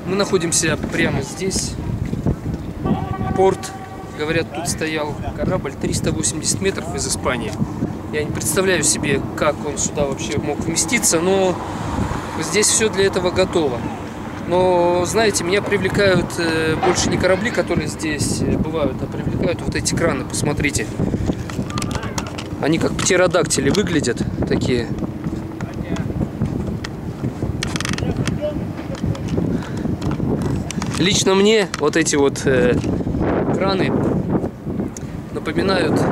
Мы находимся прямо здесь. Порт. Говорят, тут стоял корабль 380 метров из Испании. Я не представляю себе, как он сюда вообще мог вместиться, но здесь все для этого готово. Но, знаете, меня привлекают больше не корабли, которые здесь бывают, а привлекают вот эти краны, посмотрите. Они как птеродактили выглядят, такие. Лично мне вот эти вот краны напоминают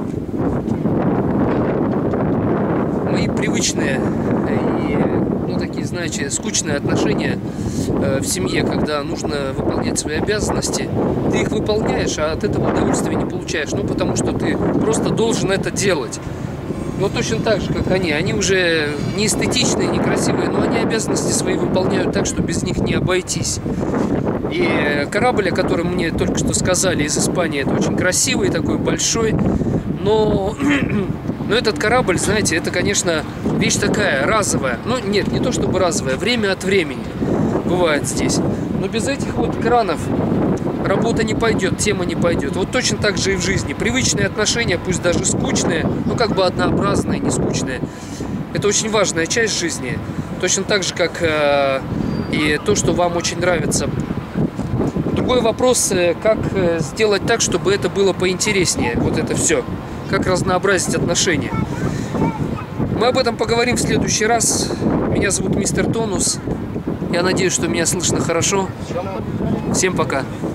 мои привычные и, ну, такие, знаете, скучные отношения в семье, когда нужно выполнять свои обязанности. Ты их выполняешь, а от этого удовольствия не получаешь. Ну, потому что ты просто должен это делать. Но точно так же, как они. Они уже не эстетичные, не красивые, но они обязанности свои выполняют так, что без них не обойтись. И корабль, о котором мне только что сказали из Испании, это очень красивый, такой большой. Но этот корабль, знаете, это, конечно, вещь такая разовая. Ну, нет, не то чтобы разовая, время от времени бывает здесь. Но без этих вот кранов работа не пойдет, тема не пойдет. Вот точно так же и в жизни. Привычные отношения, пусть даже скучные, ну как бы однообразные, не скучные. Это очень важная часть жизни. Точно так же, как и то, что вам очень нравится. Другой вопрос, как сделать так, чтобы это было поинтереснее. Вот это все. Как разнообразить отношения. Мы об этом поговорим в следующий раз. Меня зовут Мистер Тонус. Я надеюсь, что меня слышно хорошо. Всем пока.